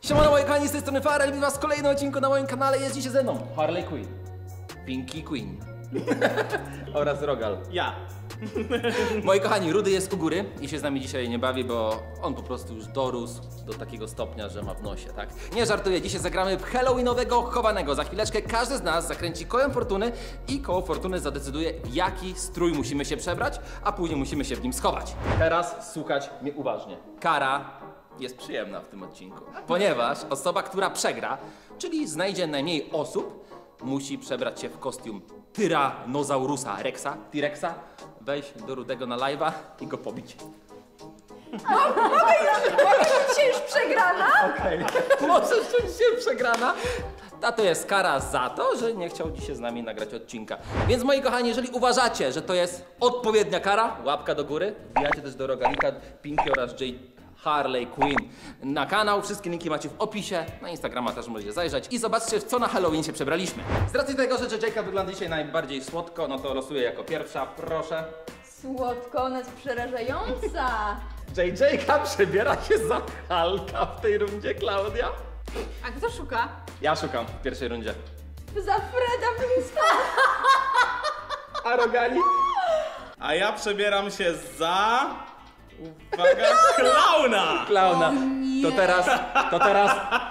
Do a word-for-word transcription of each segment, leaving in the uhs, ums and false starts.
Siemano moi kochani, z tej strony Farel, witam was w kolejnym odcinku na moim kanale. Jest dzisiaj ze mną Harley Quinn, Pinky Queen oraz Rogal. Ja. Moi kochani, Rudy jest u góry i się z nami dzisiaj nie bawi, bo on po prostu już dorósł do takiego stopnia, że ma w nosie, tak? Nie żartuję, dzisiaj zagramy w halloweenowego chowanego. Za chwileczkę każdy z nas zakręci kołem fortuny i koło fortuny zadecyduje, w jaki strój musimy się przebrać, a później musimy się w nim schować. Teraz słuchać mnie uważnie. Kara jest przyjemna w tym odcinku, ponieważ osoba, która przegra, czyli znajdzie najmniej osób, musi przebrać się w kostium Tyranozaurusa Rexa, T-Rexa, wejść do Rudego na live'a i go pobić. Mogę już, mogę czuć się już przegrana? Okej, okay. Możesz czuć się przegrana. A to jest kara za to, że nie chciał dzisiaj z nami nagrać odcinka. Więc moi kochani, jeżeli uważacie, że to jest odpowiednia kara, łapka do góry, wbijacie też do Rogalika, Pinky oraz J Harley Quinn na kanał. Wszystkie linki macie w opisie. Na Instagrama też możecie zajrzeć i zobaczcie, w co na Halloween się przebraliśmy. Z racji tego, że J J wygląda dzisiaj najbardziej słodko, no to losuję jako pierwsza, proszę. Słodko, ona jest przerażająca. J J przebiera się za Hulka w tej rundzie, Klaudia. A kto szuka? Ja szukam w pierwszej rundzie. Za Freda Flintstone. A Rogali? A ja przebieram się za... Uwaga, klauna! Klauna. To teraz, to teraz...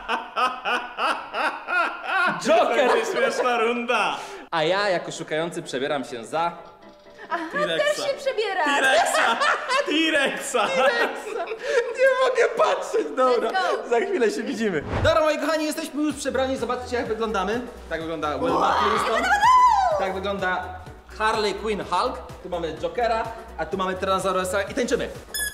Joker! To jest śmieszna runda! A ja jako szukający przebieram się za... Też się przebiera. T-Rexa! T-Rexa! Nie mogę patrzeć, dobra. Let's go. Za chwilę się widzimy. Dobra moi kochani, jesteśmy już przebrani, zobaczcie jak wyglądamy. Tak wygląda Wilma Flintstone. Tak wygląda Harley Quinn Hulk. Tu mamy Jokera, a tu mamy Tyrannosaurusa i tańczymy.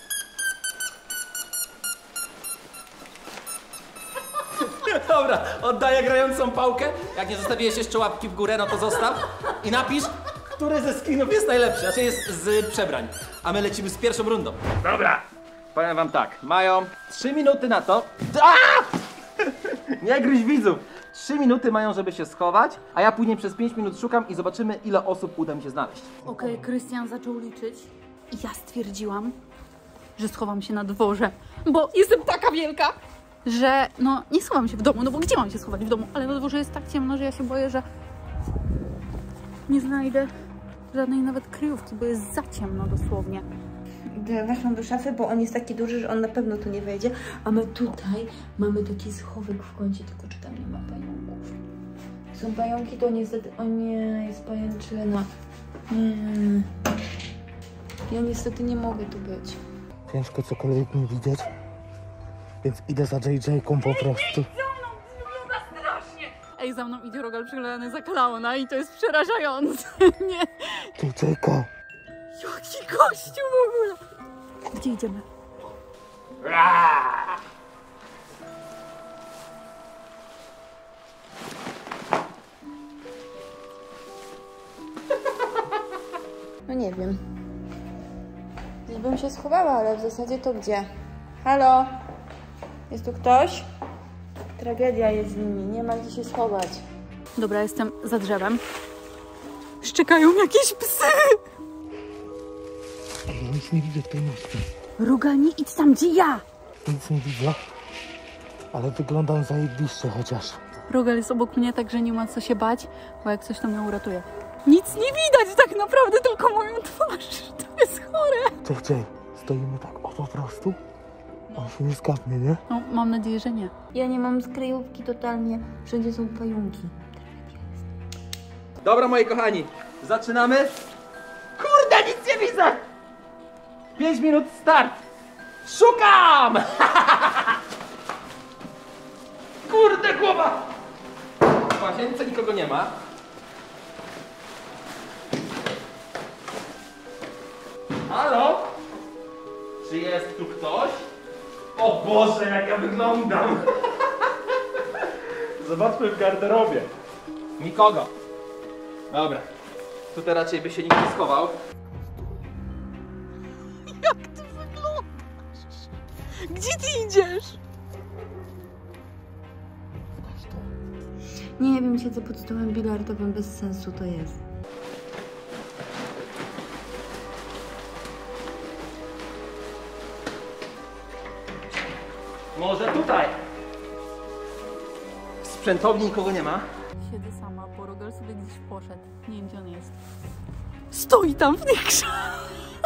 Dobra, oddaję grającą pałkę. Jak nie zostawiłeś jeszcze łapki w górę, no to zostaw i napisz, który ze skinów jest najlepszy, znaczy jest z przebrań. A my lecimy z pierwszą rundą. Dobra. Powiem wam tak, mają trzy minuty na to. Aaaa! Nie gryź widzów. trzy minuty mają, żeby się schować, a ja później przez pięć minut szukam i zobaczymy, ile osób uda mi się znaleźć. Okej, okay, Krystian zaczął liczyć i ja stwierdziłam, że schowam się na dworze, bo jestem taka wielka, że no nie schowam się w domu, no bo gdzie mam się schować w domu? Ale na dworze jest tak ciemno, że ja się boję, że nie znajdę żadnej nawet kryjówki, bo jest za ciemno dosłownie. Weszłam do szafy, bo on jest taki duży, że on na pewno tu nie wejdzie. A my tutaj mamy taki schowek w kącie, tylko czy tam nie ma pająków. Są pająki, to niestety... O nie, jest pajęczyna. Nie. Ja niestety nie mogę tu być. Ciężko cokolwiek mi widzieć, więc idę za J J-ką po prostu. Ej, za mną idzie Rogal przyglądany za klauna i to jest przerażające, nie? J J-ka. Jaki gościu w ogóle! Gdzie idziemy? No nie wiem. Gdzieś bym się schowała, ale w zasadzie to gdzie? Halo? Jest tu ktoś? Tragedia jest z nimi, nie ma gdzie się schować. Dobra, jestem za drzewem. Szczekają jakieś psy! Ja nic nie widzę w tej masce. Rogal, nie idź tam, gdzie ja! Nic nie widzę, ale wyglądam zajebiście chociaż. Rogal jest obok mnie, także nie ma co się bać, bo jak coś to mnie uratuje. Nic nie widać tak naprawdę, tylko moją twarz. To jest chore. J J, stoimy tak o po prostu? On się nie skapnie, nie? No, mam nadzieję, że nie. Ja nie mam skryjówki totalnie, wszędzie są pająki. Dobra moi kochani, zaczynamy. Kurde, nic nie widzę! pięć minut start! Szukam! Kurde, głowa! W łazience nikogo nie ma. Halo? Czy jest tu ktoś? O Boże, jak ja wyglądam! Zobaczmy w garderobie. Nikogo. Dobra. Tutaj raczej by się nikt nie schował. Jak ty wyglądasz? Gdzie ty idziesz? Nie wiem, siedzę pod stołem bilardowym, bez sensu to jest. Może tutaj. sprzętowni nikogo nie ma. Siedzę sama, bo Rogal sobie gdzieś poszedł. Nie wiem, gdzie on jest. Stoi tam w tych krzakach.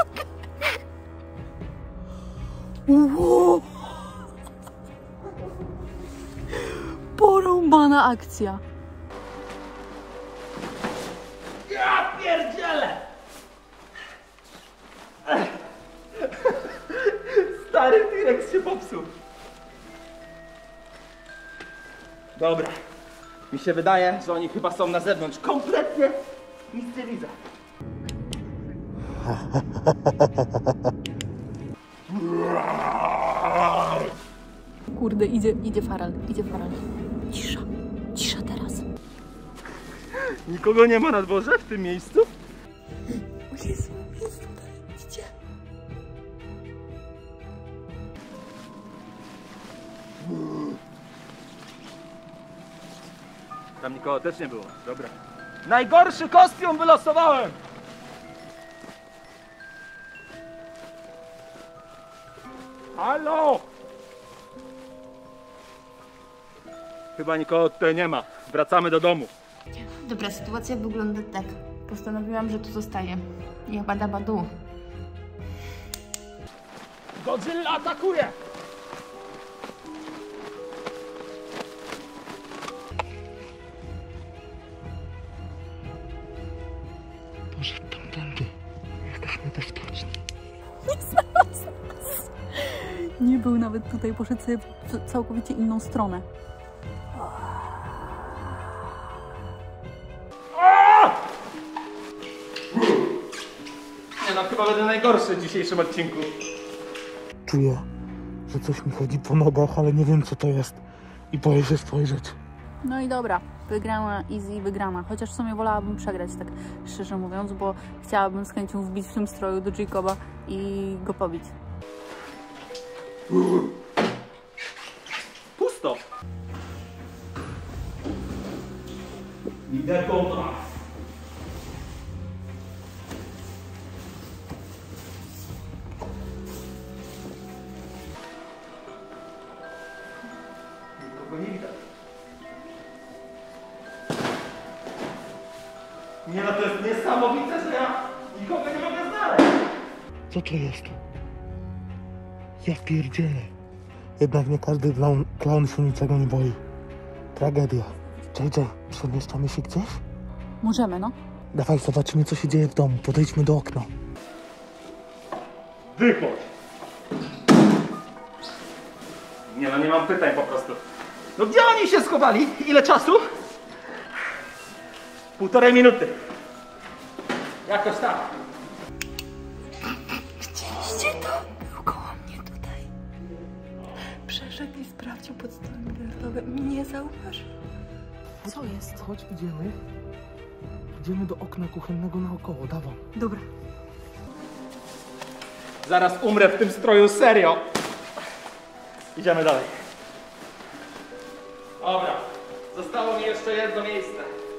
Wow. Porąbana akcja. Ja pierdzielę! Stary T-Rex się popsuł. Dobra. Mi się wydaje, że oni chyba są na zewnątrz. Kompletnie nic nie widzę. Kurde, idzie, idzie Faral, idzie Faral. Cisza, cisza teraz. Nikogo nie ma na dworze w tym miejscu? Jezu, jest tutaj, idzie. Tam nikogo też nie było. Dobra. Najgorszy kostium wylosowałem! Halo! Chyba nikogo tutaj nie ma. Wracamy do domu. Dobra, sytuacja wygląda tak. Postanowiłam, że tu zostaję. Ja bada badu. Godzilla atakuje! Poszedł tamtędy. Jesteśmy bezpieczni. Nie był nawet tutaj, poszedł sobie w całkowicie inną stronę. Nie no, chyba będę najgorszy w dzisiejszym odcinku. Czuję, że coś mi chodzi po nogach, ale nie wiem co to jest. I boję się spojrzeć. No i dobra, wygrana, easy, wygrana. Chociaż w sumie wolałabym przegrać, tak szczerze mówiąc, bo chciałabym z chęcią wbić w tym stroju do Jacoba i go pobić. Pusto. Idę po nas. Nikogo nie widać. Nie no, to jest niesamowite, że ja nikogo nie mogę znaleźć. Co to jest? Ja pierdzielę. Jednak nie każdy klaun, klaun się niczego nie boi. Tragedia. J J, przemieszczamy się gdzieś? Możemy, no. Dawaj, zobaczymy co się dzieje w domu. Podejdźmy do okna. Wychodź! Nie no, nie mam pytań po prostu. No gdzie oni się schowali? Ile czasu? Półtorej minuty. Jakoś tak. Widzieliście to? Był koło mnie tutaj. Przeszedł i sprawdził pod stołem bilardowym. Nie zauważył. Co jest? Chodź, idziemy. Idziemy do okna kuchennego naokoło, dawaj. Dobra. Zaraz umrę w tym stroju, serio. Idziemy dalej. Dobra, zostało mi jeszcze jedno miejsce.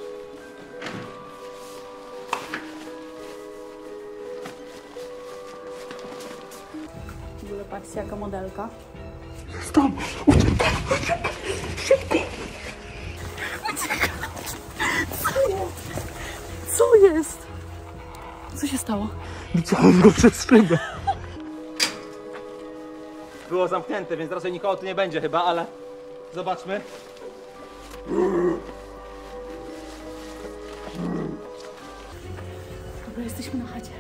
W ogóle patrzcie, jaka modelka. Tam, uciekaj, szybko. Co jest? Co się stało? Widziałem go przez szybę. Było zamknięte, więc raczej nikogo tu nie będzie chyba, ale zobaczmy. Dobra, jesteśmy na chacie.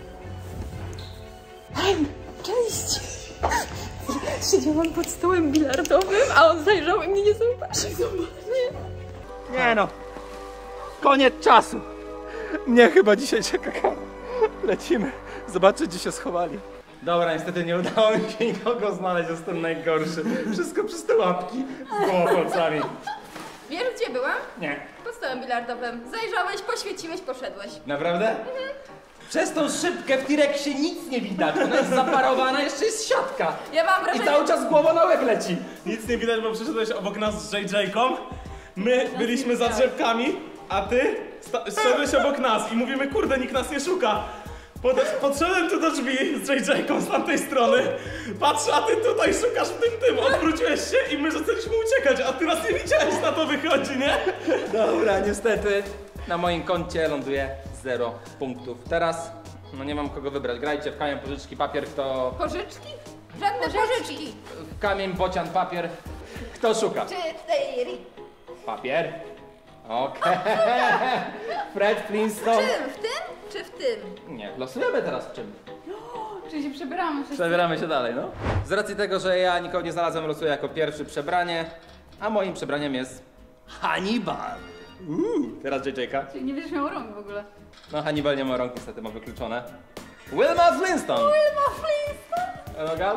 Cześć! Siedziałam pod stołem bilardowym, a on zajrzał i mnie nie zauważył. Nie no, koniec czasu. Mnie chyba dzisiaj czeka kara. Lecimy, zobaczyć gdzie się schowali. Dobra, niestety nie udało mi się nikogo znaleźć, jestem najgorszy. Wszystko przez te łapki z gołopolcami. Wiesz, gdzie byłam? Nie. Pod stołem bilardowym. Zajrzałeś, poświeciłeś, poszedłeś. Naprawdę? Mhm. Przez tą szybkę w T-Rexie nic nie widać, ona jest zaparowana, jeszcze jest siatka. Ja mam I wrażenie... cały czas głowa na łeb leci. Nic nie widać, bo przyszedłeś obok nas z J J-ką. My byliśmy za drzewkami, a ty sta- szedłeś obok nas i mówimy, kurde, nikt nas nie szuka. Pod, podszedłem tu do drzwi z J J-ką z tamtej strony. Patrzę, a ty tutaj szukasz w tym tym. Odwróciłeś się i my zaczęliśmy uciekać, a ty nas nie widziałeś, na to wychodzi, nie? Dobra, niestety na moim koncie ląduje zero punktów. Teraz, no nie mam kogo wybrać. Grajcie w kamień, pożyczki, papier, kto... Pożyczki? Żadne pożyczki. W kamień, bocian, papier. Kto szuka? Cztery. Papier. Okej. Fred Flintstone. Czym? W tym czy w tym? Nie, losujemy teraz w czym. Czyli się przebieramy wszyscy. Przebieramy się dalej, no. Z racji tego, że ja nikogo nie znalazłem, losuję jako pierwszy przebranie, a moim przebraniem jest Hannibal. Uuu, teraz J J-ka. Czyli nie będziesz miał rąk w ogóle. No Hannibal nie ma rąk, niestety ma wykluczone. Wilma Flintstone. Wilma Flintstone. Nogal?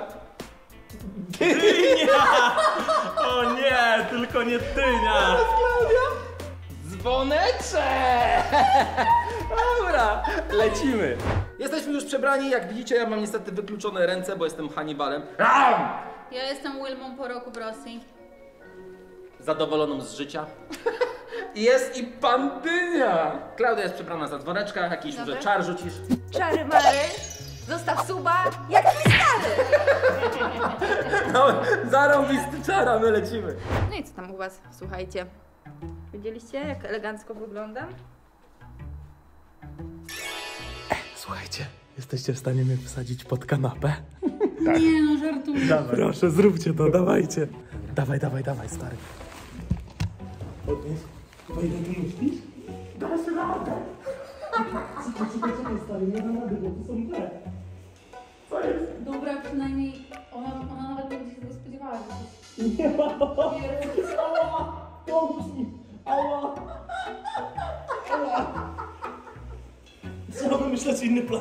Dynia! O nie, tylko nie dynia! Dzwoneczek! Dobra, lecimy. Jesteśmy już przebrani, jak widzicie, ja mam niestety wykluczone ręce, bo jestem Hannibalem. Ja jestem Wilmą po roku w Rosji. Zadowoloną z życia. Jest i pan Dynia. Klaudia jest przebrana za dzwoneczka, jakiś może czar rzucisz. Czary mary. Zostaw suba. Jak twój stary. No, zarąbisty czara, my lecimy. No i co tam u was? Słuchajcie. Widzieliście, jak elegancko wyglądam? Słuchajcie, jesteście w stanie mnie wsadzić pod kanapę? Nie no, żartuję. Dawaj. Proszę, zróbcie to, dawajcie. Dawaj, dawaj, dawaj, stary. Podnieś. O ile ty myślisz? Dasz radę. Czekaj, czekaj, czekaj, stary, nie dam rady, bo tu są te. Co jest? Dobra, przynajmniej ona, ona nawet nie będzie się tego spodziewała, że coś... Nie ma. Ała! Pomóż mi! Ała! Ała! Trzeba wymyśleć inny plan.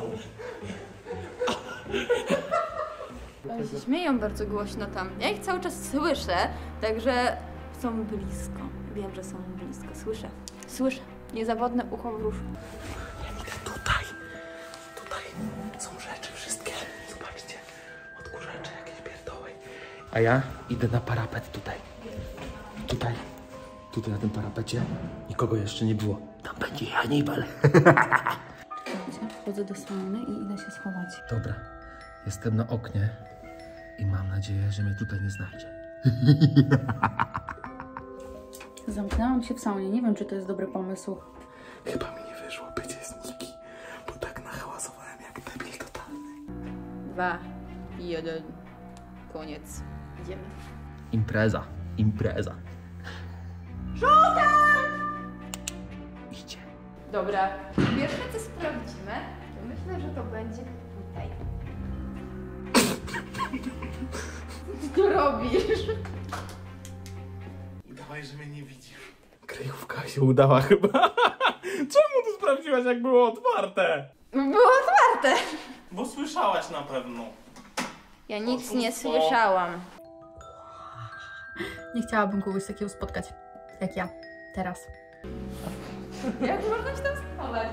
Ale się śmieją bardzo głośno tam. Ja ich cały czas słyszę, także są blisko. Wiem, że są blisko. Słyszę. Słyszę. Niezawodne ucho w róż. Tutaj. Tutaj są rzeczy wszystkie. Zobaczcie. Odkurzacze jakieś pierdoły. A ja idę na parapet tutaj. Tutaj. Tutaj na tym parapecie nikogo jeszcze nie było. Tam będzie Hannibal. Wchodzę do sauny i idę się schować. Dobra. Jestem na oknie i mam nadzieję, że mnie tutaj nie znajdzie. Zamknęłam się w saunie, nie wiem, czy to jest dobry pomysł. Chyba mi nie wyszło bycie z Niki, bo tak nahałasowałem jak debil totalny. Dwa, jeden. Koniec. Idziemy. Impreza. Impreza. Idzie. Dobra. Pierwsze co sprawdzimy, to myślę, że to będzie tutaj. Co ty tu robisz? Udawaj, że mnie nie widzisz. Kryjówka się udała chyba. Czemu tu sprawdziłaś, jak było otwarte? Było otwarte. Bo słyszałaś na pewno. Ja nic nie Oszustwo. słyszałam. Nie chciałabym kogoś takiego spotkać, jak ja, teraz. Jak można się tam schować?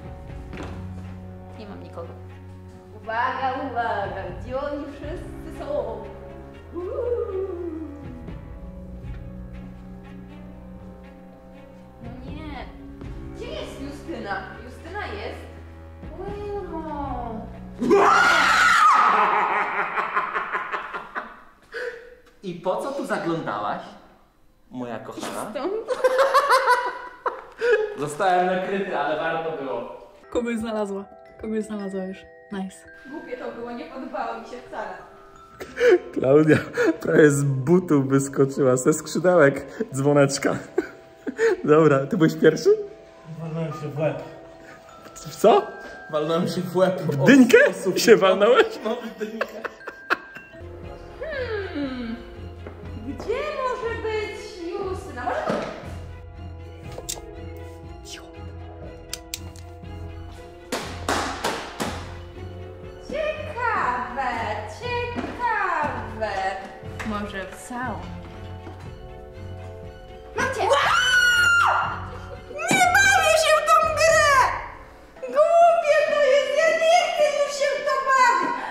Nie mam nikogo. Uwaga, uwaga, gdzie oni wszyscy są? Uuu. No nie. Gdzie jest Justyna? Justyna jest? Wilmo. I po co tu zaglądałaś, moja kochana? Stąd? Zostałem nakryty, ale warto było. Kogoś znalazła. Kogoś znalazła już. Nice. Głupie to było, nie podobało mi się wcale. Klaudia prawie z butów wyskoczyła, ze skrzydełek dzwoneczka. Dobra, ty byłeś pierwszy? Walnąłem się w łeb. W co? Walnąłem się w łeb. W dynkę się walnąłeś? No, w dynkę. Hmm. Gdzie może być Justyna? Może to... Ciekawe, ciekawe. Może w saunie. Macie! Nie bawię się w tą grę! Głupie to jest, ja nie chcę już się w to bawić!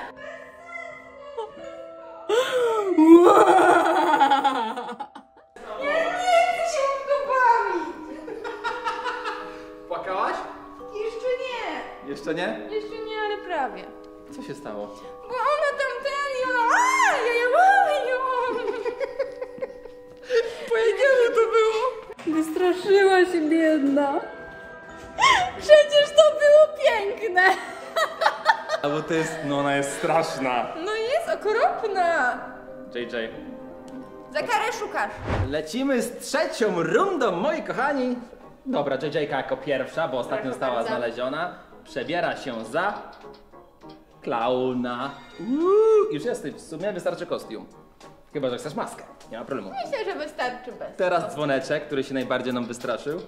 Ja nie chcę się w to bawić! Płakałaś? Jeszcze nie, Jeszcze nie? jeszcze nie, ale wystawie. Co się stało? Bo ona tam ten i ona... A, ja, ja, ja, ja. Powiedziałem, to było. Wystraszyła się biedna. Przecież to było piękne. A bo to jest, no ona jest straszna. No jest okropna. J J. Za karę szukasz. Lecimy z trzecią rundą, moi kochani. Dobra, J J jako pierwsza, bo ostatnio Proszę została bardzo. znaleziona. Przebiera się za klauna. Uuu, już jesteś, w sumie wystarczy kostium. Chyba, że chcesz maskę, nie ma problemu. Myślę, że wystarczy bez. Teraz dzwoneczek, który się najbardziej nam wystraszył.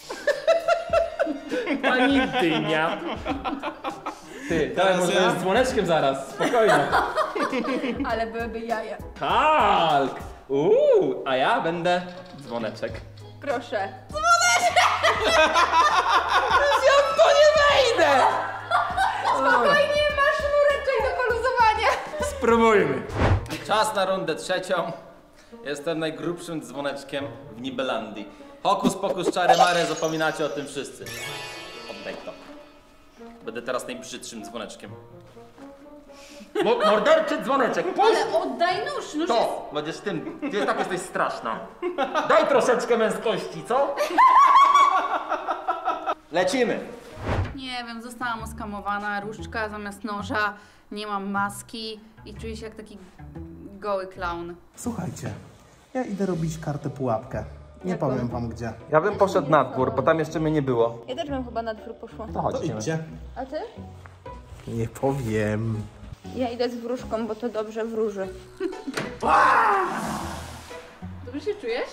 Pani dynia. Ty, dawaj może ja? z dzwoneczkiem zaraz, spokojnie. Ale byłyby jaja. Hulk! Uuu, a ja będę dzwoneczek. Proszę. Ja w to nie wejdę! Spokojnie, masz sznureczek do poluzowania. Spróbujmy. Czas na rundę trzecią. Jestem najgrubszym dzwoneczkiem w Nibelandii. Hokus pokus czary mary, zapominacie o tym wszyscy. Oddaj to. Będę teraz najbrzydszym dzwoneczkiem. Mo morderczy dzwoneczek, puść! Ale oddaj nóż, nóż jest... To, będziesz tym, ty tak jesteś straszna. Daj troszeczkę męskości, co? Lecimy. Nie wiem, zostałam oskamowana, różdżka zamiast noża, nie mam maski i czuję się jak taki goły klaun. Słuchajcie, ja idę robić kartę pułapkę. Nie powiem wam gdzie. Ja bym poszedł na dwór, bo tam jeszcze mnie nie było. Ja też bym chyba na dwór poszła. To To chodź. idźcie. A ty? Nie powiem. Ja idę z wróżką, bo to dobrze wróży. Dobrze się czujesz?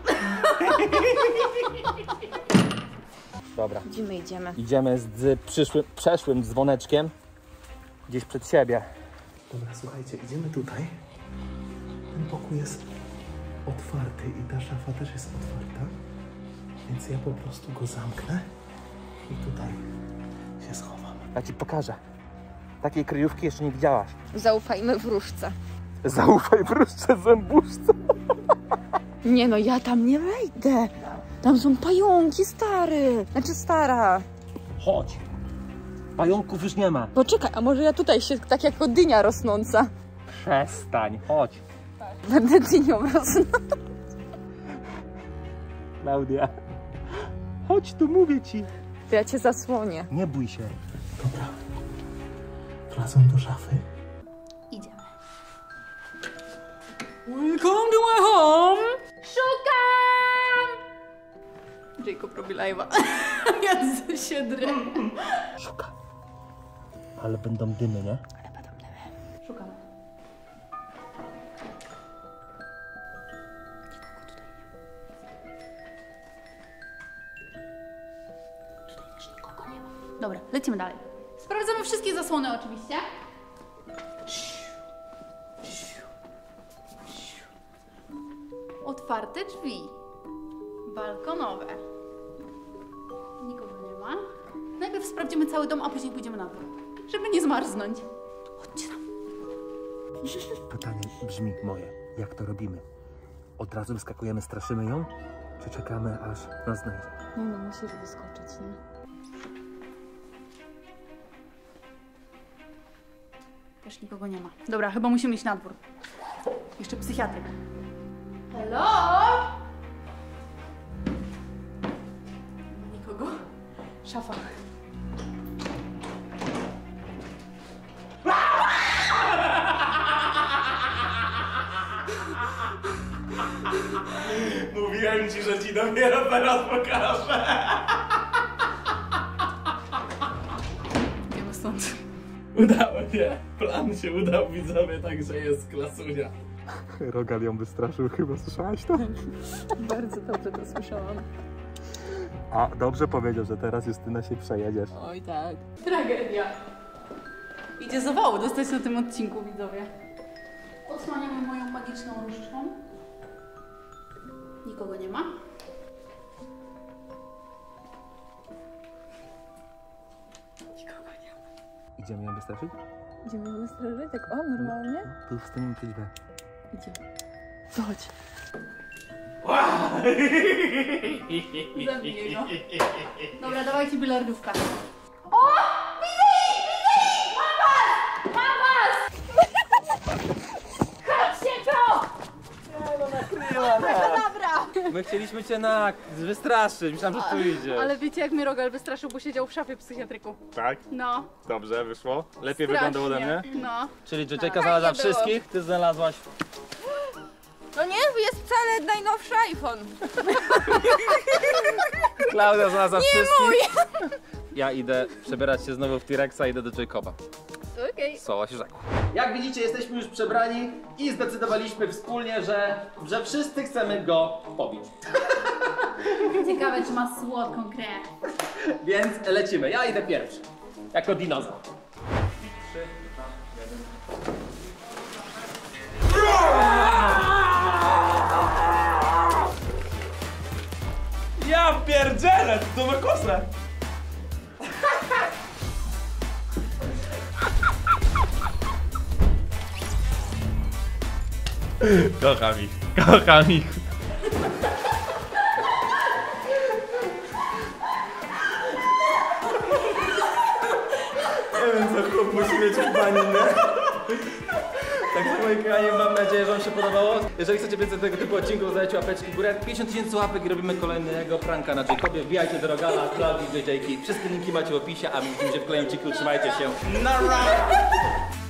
Dobra. Gdzie my idziemy? Idziemy z przyszłym, przeszłym dzwoneczkiem gdzieś przed siebie. Dobra, słuchajcie, idziemy tutaj. Ten pokój jest otwarty i ta szafa też jest otwarta. Więc ja po prostu go zamknę i tutaj się schowam. Ja ci pokażę. Takiej kryjówki jeszcze nie widziałaś. Zaufajmy wróżce. Zaufaj wróżce zębuszce. Nie no, ja tam nie wejdę. Tam są pająki, stary. Znaczy stara. Chodź. Pająków już nie ma. Poczekaj, a może ja tutaj się tak jako dynia rosnąca. Przestań, chodź. Będę dynią rosnąć. Klaudia. Chodź tu, mówię ci. To ja cię zasłonię. Nie bój się. Dobra. Wlazłem do szafy. Idziemy. Welcome to my home. Szukam! Jacob robi live'a. Ja się drę. Szuka. Ale będą dymy, nie? Szukamy. Tutaj też nikogo nie ma. Dobra, lecimy dalej. Sprawdzamy wszystkie zasłony oczywiście. Otwarte drzwi. Balkonowe. Nikogo nie ma. Najpierw sprawdzimy cały dom, a później pójdziemy na dół. Żeby nie zmarznąć. Chodźcie tam. Pytanie brzmi moje. Jak to robimy? Od razu wyskakujemy, straszymy ją? Czy czekamy, aż nas znajdzie? Nie no, musisz wyskoczyć, nie? Też nikogo nie ma. Dobra, chyba musimy iść na dwór. Jeszcze psychiatryk. Hello? Nikogo. Szafa. Mówiłem ci, że ci dopiero teraz pokażę. Idziemy stąd. Udało się. Plan się udał, widzowie, także jest klasunia. Rogal ją wystraszył, chyba słyszałaś to? Bardzo dobrze to słyszałam. A dobrze powiedział, że teraz Justyna się przejedziesz. Oj tak. Tragedia. Idzie zawału dostać na tym odcinku, widzowie. Odsłaniamy moją magiczną różdżką. Nikogo nie ma. Nikogo nie ma. Idziemy ją wystraszyć? Idziemy ją wystraszyć? Tak o, normalnie? Tu wstaniemy przy drzwiach. Idziemy. Chodź. Zabiję go. Dobra, dawajcie bilardówkę. O! Widzę ich! Widzę ich! My chcieliśmy cię na wystraszyć, myślałem, że tu idzie. Ale wiecie jak mnie Rogal wystraszył, bo siedział w szafie w psychiatryku. Tak? No. Dobrze, wyszło. Lepiej Strasznie. wyglądał ode mnie. No. Czyli J J znalazła Fajnie było. wszystkich, ty znalazłaś... No nie, jest wcale najnowszy iPhone. Klaudia znalazła wszystkich. Ja idę przebierać się znowu w T-Rexa, idę do Jacoba. Okej. Słowa się rzekło. Jak widzicie, jesteśmy już przebrani i zdecydowaliśmy wspólnie, że, że wszyscy chcemy go pobić. Ciekawe, czy ma słodką krew. Więc lecimy. Ja idę pierwszy. Jako dinozaur. Ja pierdzielę, to ma kosę. Kocham ich, kocham ich. Nie wiem co, chłop musi mieć chyba ninę. Także moi kochani, mam nadzieję, że wam się podobało. Jeżeli chcecie więcej tego typu odcinków, dajcie łapeczki w górę. pięćdziesiąt tysięcy łapek i robimy kolejnego pranka na Jacobie. Wbijajcie do Rogala, Klaudii, J J ki. Wszystkie linki macie w opisie, a my widzimy się w kolejnym odcinku. Trzymajcie się. Nara!